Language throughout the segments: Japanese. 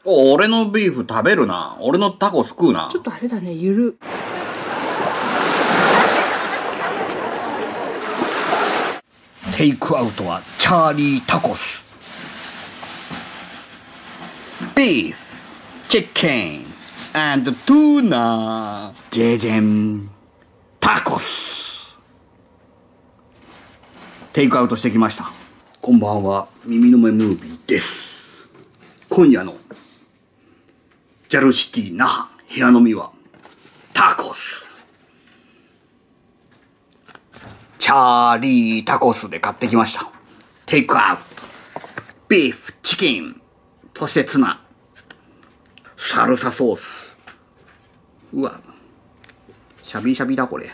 俺のビーフ食べるな。俺のタコス食うな。 ちょっとあれだね、ゆる。 テイクアウトはチャーリータコス。ビーフ、チキン、&トゥーナ。ジェジェン、タコス。テイクアウトしてきました。こんばんは、耳の目ムービーです。今夜のジャルシティ那覇部屋飲みはタコス。チャーリータコスで買ってきました。テイクアウト。ビーフ、チキン、そしてツナ。サルサソース。うわ。シャビシャビだこれ。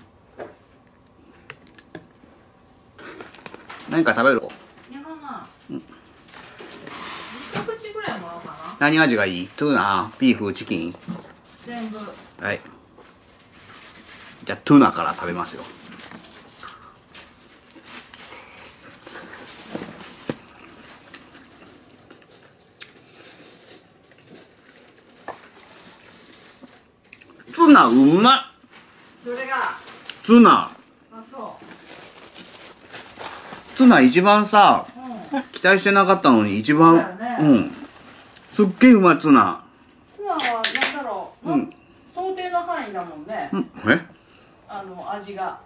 何か食べる？何味がいい？トゥーナ、ビーフ、チキン。 全部。 はい。じゃあトゥーナから食べますよ。ツナうまっ。 どれが？ ツナ。 あ、そう。 ツナ一番さ、期待してなかったのに一番、すっげえうまいツナ。 ツナはなんだろう、想定の範囲だもんね。味が。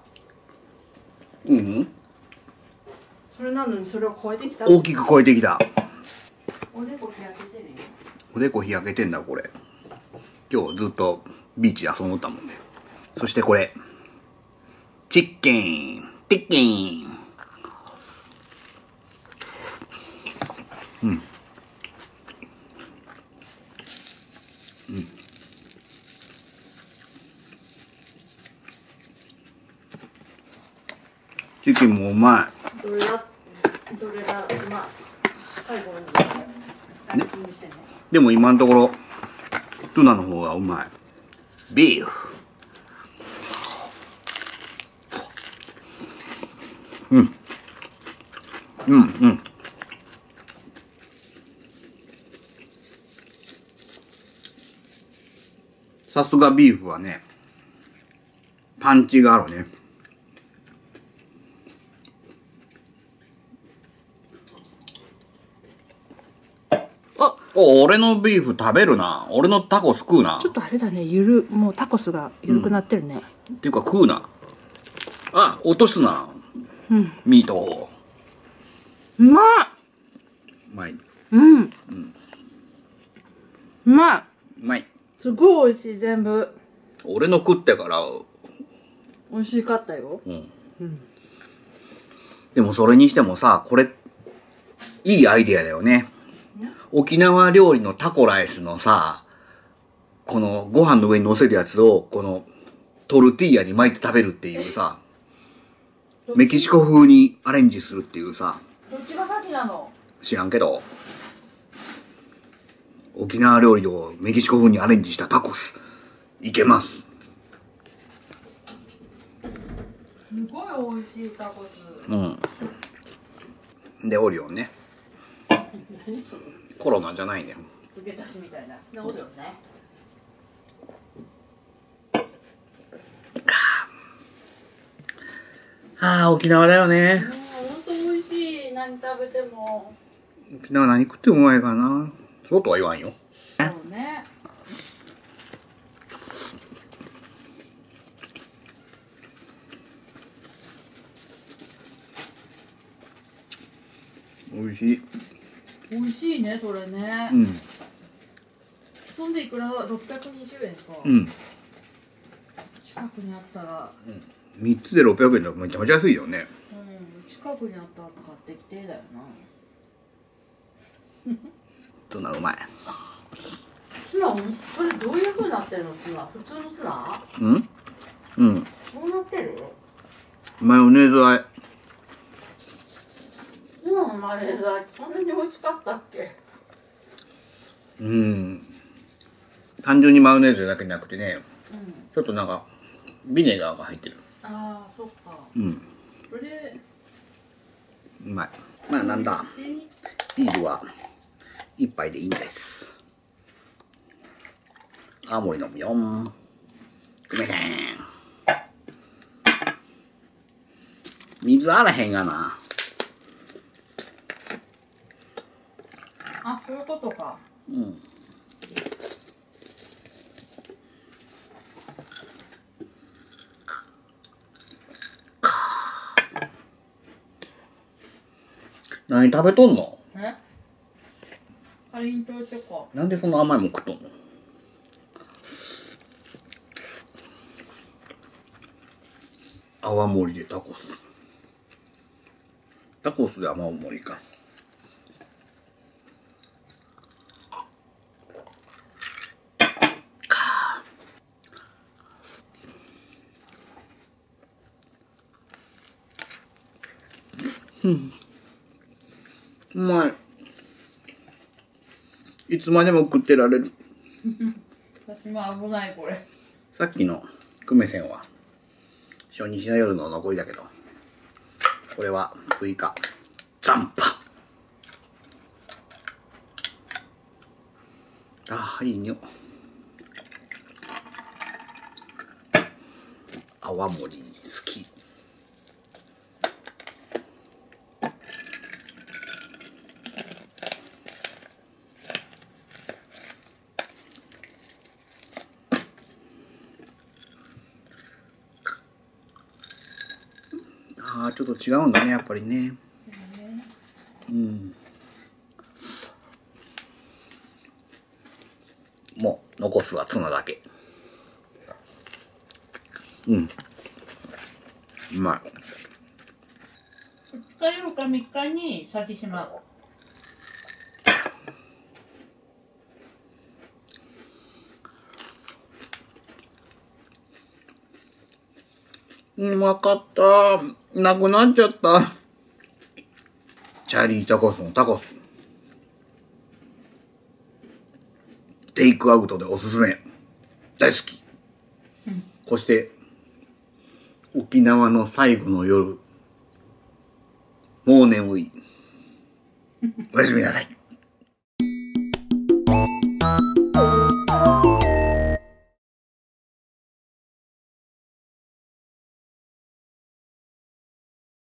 それなのにそれを超えてきた。 大きく超えてきた。 おでこ日焼けてるよ。 おでこ日焼けてんだこれ。今日ずっとビーチで遊んどったもんね。そしてこれチッキン、チキン。チキンもうまい。 どれがうまい。最後にラップにしてね。 でも今のところトゥナの方がうまい。ビーフ。さすがビーフはね、パンチがあるね。俺のビーフ食べるな。俺のタコス食うな。 ちょっとあれだね、もうタコスが緩くなってるね。 っていうか食うな。あ、落とすな。ミートを。 うまい。 うまい。 うまい。 うまい。 すごい美味しい、全部。 俺の食ってから美味しかったよ。 でもそれにしてもさ、これいいアイデアだよね。沖縄料理のタコライスのさ、このご飯の上に乗せるやつをこのトルティーヤに巻いて食べるっていうさ、メキシコ風にアレンジするっていうさ。 どっちが先なの？ 知らんけど、沖縄料理をメキシコ風にアレンジしたタコスいけます。 すごい美味しいタコス。 でオリオンね。 何それ？ コロナじゃないね。 付け足しみたいな。でオリオンね。 ああ、沖縄だよね。 本当美味しい。何食べても。 沖縄何食ってもうまいからな。そうとは言わんよ。 そうね。 美味しい。 美味しいね、それね。そんでいくら620円か。近くにあったら。 3つで600円だとめちゃめちゃ安いよね。 近くにあったら買ってきてだよな。 ツナうまい。 ツナ、それどういう風になってるの？ツナ、普通のツナ？どうなってる？ マヨネーズあえ。 ツナのマヨネーズあえそんなに美味しかったっけ？ 単純にマヨネーズだけじゃなくてね、ちょっとなんかビネガーが入ってる。 ああ、そっか。それうまい。まあなんだ、ビールは1杯でいいんです。 青森飲むよん。久米せん。水あらへんがな。 あ、そういうことか。 うん。何食べとんの？ え？かりんとうってか。 なんでそんな甘いもん食っとんの？泡盛でタコス。タコスで泡盛か。うん。うまい。いつまでも食ってられる。 私も危ないこれ。 さっきの久米せんは初日の夜の残りだけど、これは追加残波。ああ、いい匂い。泡盛好き。ああ、ちょっと違うんだね、やっぱりね。うん。もう残すはツナだけ。うん。うまい。 2日夜か3日に先しまうまかった。なくなっちゃった。チャーリータコスのタコス。テイクアウトでおすすめ。大好き。そして、沖縄の最後の夜。もう眠い。おやすみなさい。